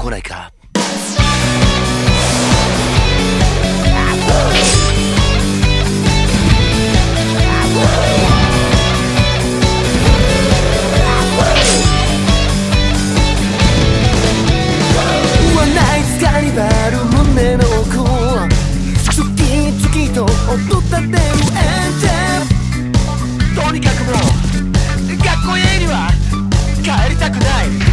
こないか。カニバル胸の奥月々と踊ったってるエンジェル。とにかくもう学校へには帰りたくない。